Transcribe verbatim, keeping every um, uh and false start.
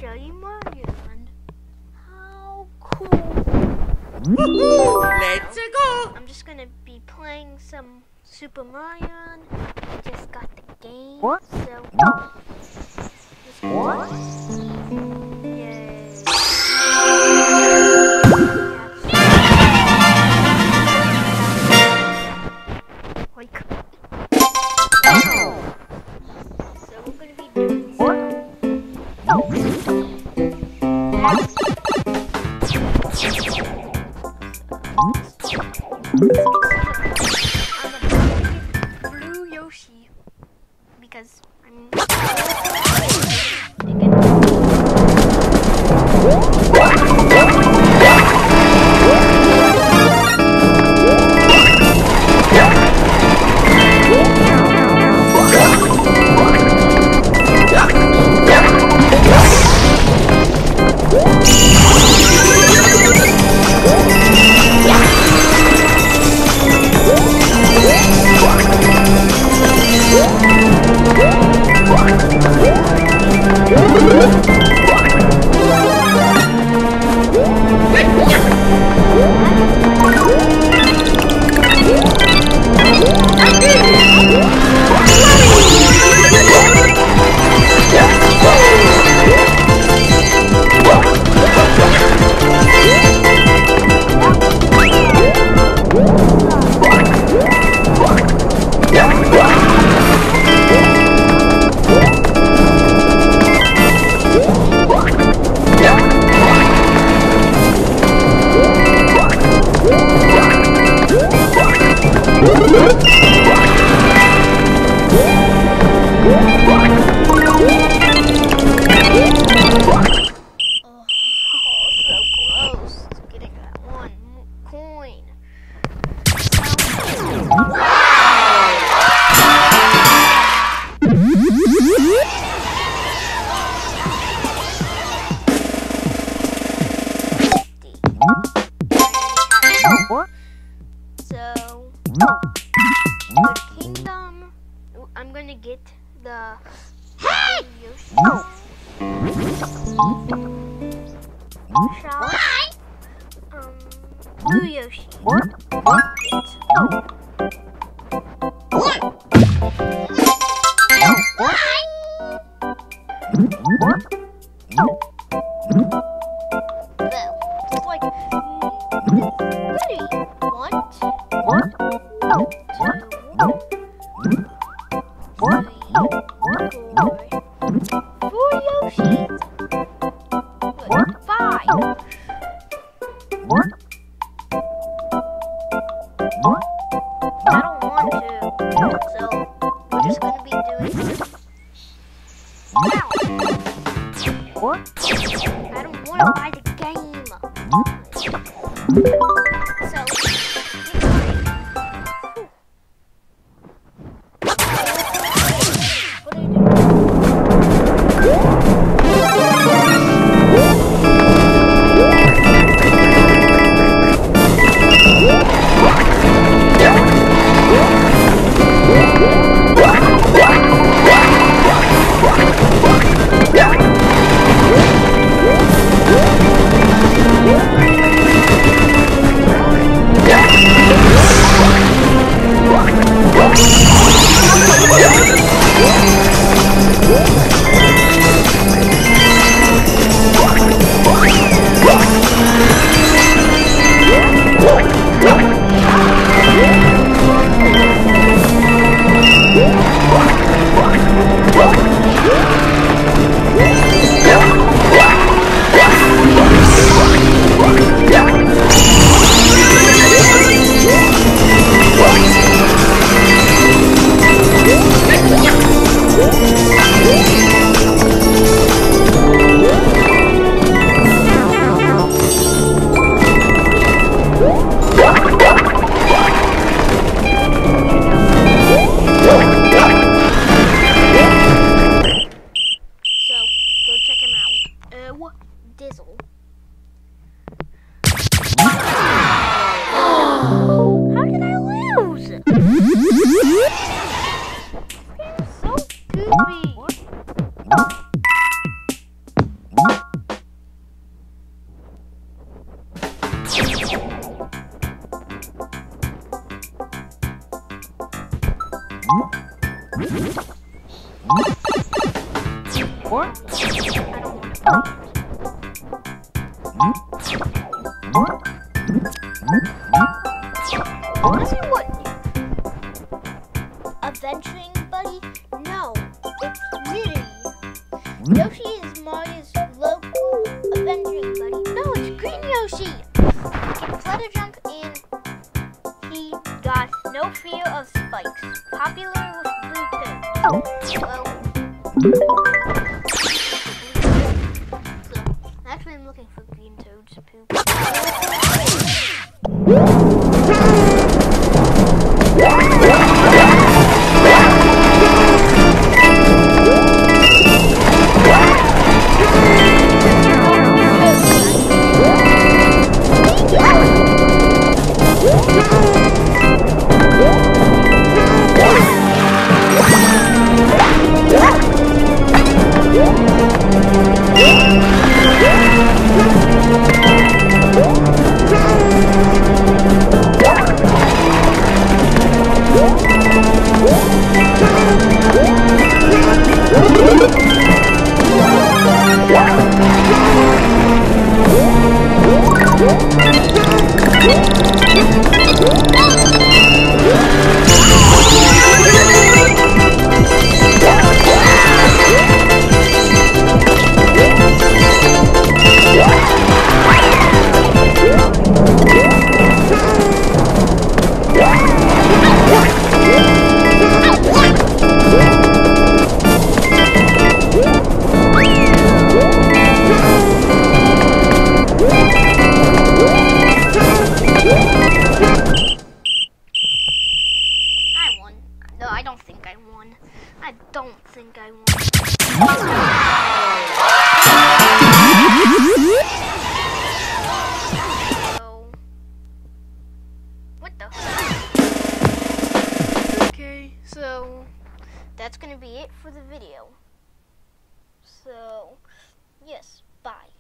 show you Mario Land. How cool. Let's go. I'm just gonna be playing some Super Mario Land. I just got the game, What? so just go. Yay. Like. So we're gonna be doing some. Blue Yoshi, because I'm So, the kingdom, I'm gonna get the hey! Yoshi shop, um, Blue Yoshi. It's like, goody. One, four Yoshis. Good. Five. I don't want to, so we're just gonna be doing now. I don't want to buy the game. So. Dizzle. How did I lose? This game's so goofy. I don't want to play it. Wanna see what? Adventuring Buddy? No, it's Mitty. Yoshi is Mario's local adventuring buddy. No, it's Green Yoshi. He can flutter jump and he got no fear of spikes. Popular with Blue Toad. Well, so actually I'm looking for Green Toad's poop. I don't think I won. I don't think I won. So, what the? Okay, so that's gonna be it for the video. So, yes, bye.